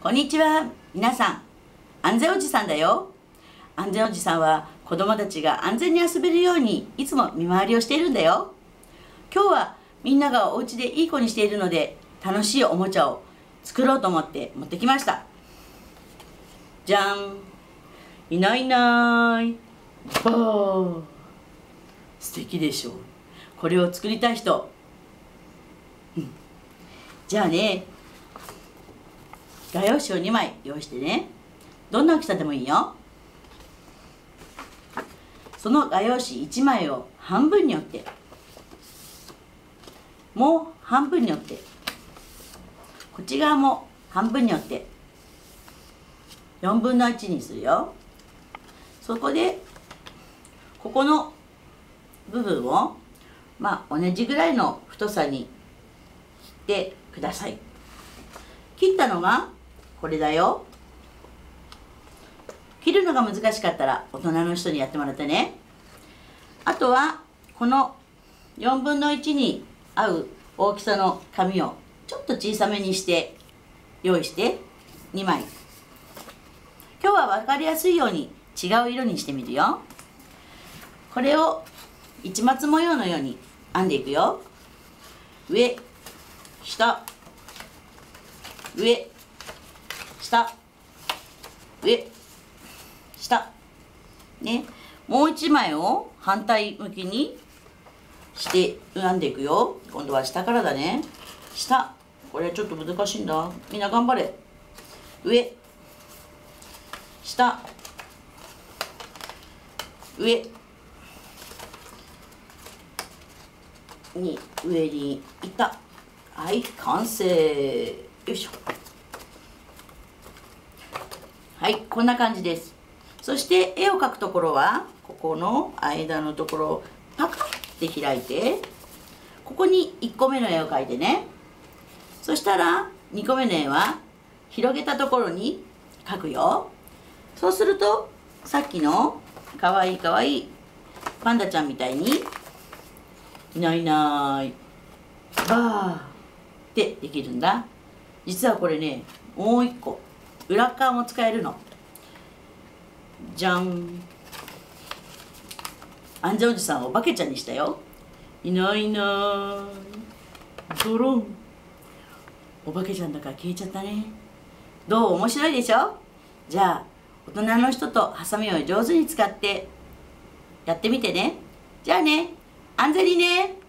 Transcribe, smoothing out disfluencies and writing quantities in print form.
こんにちは。皆さん、安全おじさんだよ。安全おじさんは子供たちが安全に遊べるようにいつも見回りをしているんだよ。今日はみんながお家でいい子にしているので、楽しいおもちゃを作ろうと思って持ってきました。じゃん。いないいない。バー。素敵でしょう。これを作りたい人。じゃあね、画用紙を2枚用意してね。どんな大きさでもいいよ。その画用紙1枚を半分に折って、もう半分に折って、こっち側も半分に折って、4分の1にするよ。そこでここの部分を同じぐらいの太さに切ってください。切ったのがこれだよ。切るのが難しかったら大人の人にやってもらってね。あとはこの4分の1に合う大きさの紙をちょっと小さめにして用意して2枚。今日は分かりやすいように違う色にしてみるよ。これを市松模様のように編んでいくよ。上、下、上、下、上、下。ね。もう一枚を反対向きにして編んでいくよ。今度は下からだね。下。これはちょっと難しいんだ。みんな頑張れ。上、下、上に上にいった。はい、完成。よいしょ。はい、こんな感じです。そして絵を描くところはここの間のところをパカッて開いて、ここに1個目の絵を描いてね。そしたら2個目の絵は広げたところに描くよ。そうするとさっきのかわいいかわいいパンダちゃんみたいにいないいないバーってできるんだ。実はこれね、もう一個裏側も使えるの。じゃん。安全おじさんをお化けちゃんにしたよ。いないいないドロン。お化けちゃんだから消えちゃったね。どう？面白いでしょ？じゃあ大人の人とハサミを上手に使ってやってみてね。じゃあね、安全にね。